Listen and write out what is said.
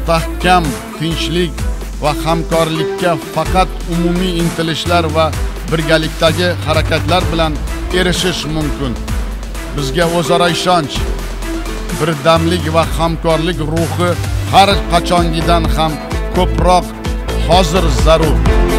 mustahkam tinchlik va hamkorlikka faqat umumiy intilishlar va birgalikdagi harakatlar bilan erishish mumkin. Bizga o'zaro ishonch, birdamlik va hamkorlik ruhi har qachongidan ham ko'proq hozir zarur.